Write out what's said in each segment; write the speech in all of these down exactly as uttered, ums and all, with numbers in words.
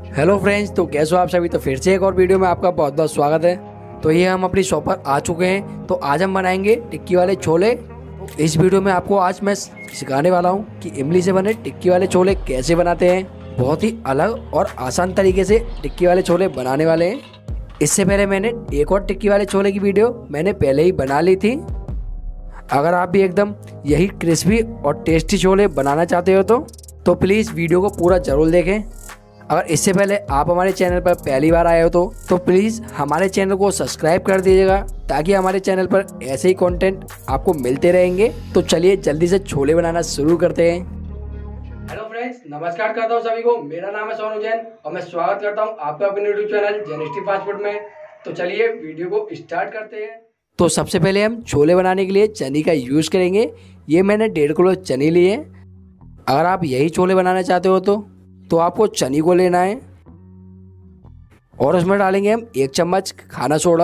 Hello friends, तो कैसे हो आप सभी। तो फिर से एक और वीडियो में आपका बहुत बहुत स्वागत है। तो ये हम अपनी शॉप पर आ चुके हैं। तो आज हम बनाएंगे टिक्की वाले छोले। तो इस वीडियो में आपको आज मैं सिखाने वाला हूँ कि इमली से बने टिक्की वाले छोले कैसे बनाते हैं। बहुत ही अलग और आसान तरीके से टिक्की वाले छोले बनाने वाले हैं। इससे पहले मैंने एक और टिक्की वाले छोले की वीडियो मैंने पहले ही बना ली थी। अगर आप भी एकदम यही क्रिस्पी और टेस्टी छोले बनाना चाहते हो तो तो प्लीज़ वीडियो को पूरा ज़रूर देखें। अगर इससे पहले आप हमारे चैनल पर पहली बार आए हो तो तो प्लीज़ हमारे चैनल को सब्सक्राइब कर दीजिएगा, ताकि हमारे चैनल पर ऐसे ही कंटेंट आपको मिलते रहेंगे। तो चलिए जल्दी से छोले बनाना शुरू करते हैं। हेलो फ्रेंड्स, नमस्कार करता हूँ सभी को। मेरा नाम है सोनू जैन और मैं स्वागत करता हूँ आपका अपने यूट्यूब चैनल जेनिस्टी फास्ट फूड में। तो चलिए वीडियो को स्टार्ट करते हैं। तो सबसे पहले हम छोले बनाने के लिए चने का यूज़ करेंगे। ये मैंने डेढ़ किलो चने लिए। अगर आप यही छोले बनाना चाहते हो तो तो आपको चने को लेना है और उसमें डालेंगे हम एक चम्मच खाना सोडा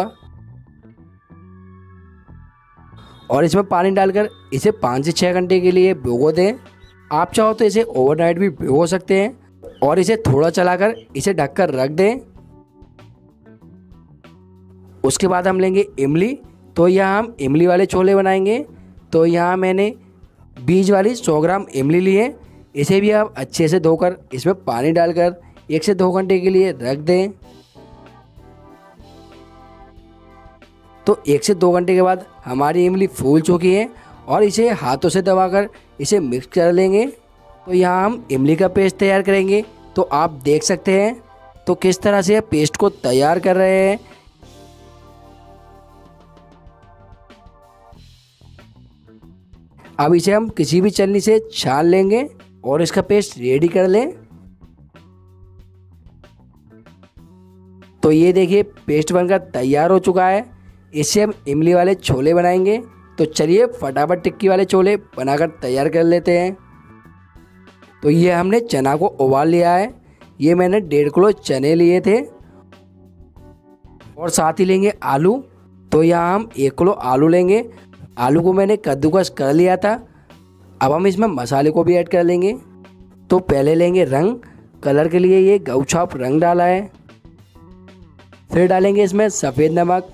और इसमें पानी डालकर इसे पाँच से छः घंटे के लिए भिगो दें। आप चाहो तो इसे ओवरनाइट भी भिगो सकते हैं और इसे थोड़ा चलाकर इसे ढककर रख दें। उसके बाद हम लेंगे इमली। तो यहाँ हम इमली वाले छोले बनाएंगे। तो यहाँ मैंने बीज वाली सौ ग्राम इमली ली है। इसे भी आप अच्छे से धोकर इसमें पानी डालकर एक से दो घंटे के लिए रख दें। तो एक से दो घंटे के बाद हमारी इमली फूल चुकी है और इसे हाथों से दबाकर इसे मिक्स कर लेंगे। तो यहाँ हम इमली का पेस्ट तैयार करेंगे। तो आप देख सकते हैं तो किस तरह से पेस्ट को तैयार कर रहे हैं। अब इसे हम किसी भी छलनी से छान लेंगे और इसका पेस्ट रेडी कर लें। तो ये देखिए पेस्ट बनकर तैयार हो चुका है। इससे हम इमली वाले छोले बनाएंगे। तो चलिए फटाफट टिक्की वाले छोले बनाकर तैयार कर लेते हैं। तो ये हमने चना को उबाल लिया है। ये मैंने डेढ़ किलो चने लिए थे और साथ ही लेंगे आलू। तो यहाँ हम एक किलो आलू लेंगे। आलू को मैंने कद्दूकस कर लिया था। अब हम इसमें मसाले को भी ऐड कर लेंगे। तो पहले लेंगे रंग। कलर के लिए ये गौछाप रंग डाला है। फिर डालेंगे इसमें सफ़ेद नमक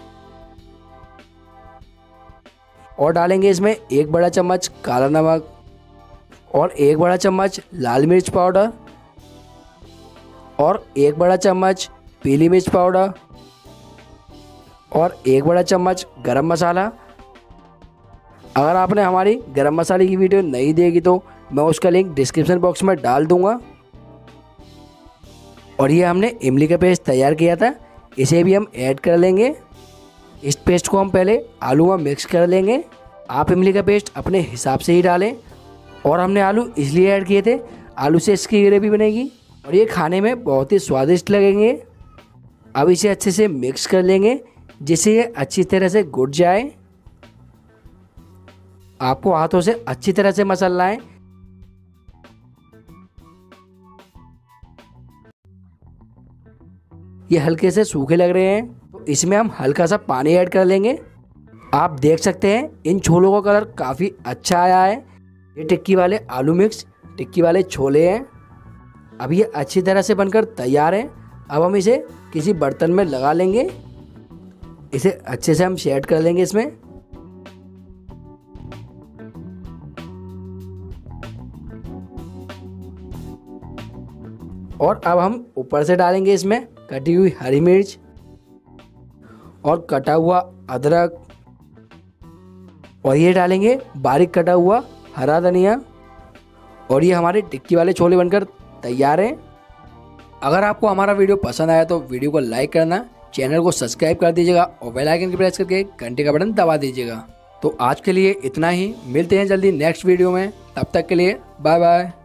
और डालेंगे इसमें एक बड़ा चम्मच काला नमक और एक बड़ा चम्मच लाल मिर्च पाउडर और एक बड़ा चम्मच पीली मिर्च पाउडर और एक बड़ा चम्मच गरम मसाला। अगर आपने हमारी गरम मसाले की वीडियो नहीं देखी तो मैं उसका लिंक डिस्क्रिप्शन बॉक्स में डाल दूंगा। और ये हमने इमली का पेस्ट तैयार किया था, इसे भी हम ऐड कर लेंगे। इस पेस्ट को हम पहले आलू में मिक्स कर लेंगे। आप इमली का पेस्ट अपने हिसाब से ही डालें। और हमने आलू इसलिए ऐड किए थे, आलू से इसकी ग्रेवी बनेगी और ये खाने में बहुत ही स्वादिष्ट लगेंगे। अब इसे अच्छे से मिक्स कर लेंगे जिससे ये अच्छी तरह से घुट जाए। आपको हाथों से अच्छी तरह से मसलना है। ये हल्के से सूखे लग रहे हैं तो इसमें हम हल्का सा पानी ऐड कर लेंगे। आप देख सकते हैं इन छोलों का कलर काफ़ी अच्छा आया है। ये टिक्की वाले आलू मिक्स टिक्की वाले छोले हैं। अब ये अच्छी तरह से बनकर तैयार हैं। अब हम इसे किसी बर्तन में लगा लेंगे। इसे अच्छे से हम सेट कर लेंगे इसमें। और अब हम ऊपर से डालेंगे इसमें कटी हुई हरी मिर्च और कटा हुआ अदरक और ये डालेंगे बारीक कटा हुआ हरा धनिया। और ये हमारे टिक्की वाले छोले बनकर तैयार हैं। अगर आपको हमारा वीडियो पसंद आया तो वीडियो को लाइक करना, चैनल को सब्सक्राइब कर दीजिएगा और बेल आइकन की प्रेस करके घंटे का बटन दबा दीजिएगा। तो आज के लिए इतना ही। मिलते हैं जल्दी नेक्स्ट वीडियो में। तब तक के लिए बाय बाय।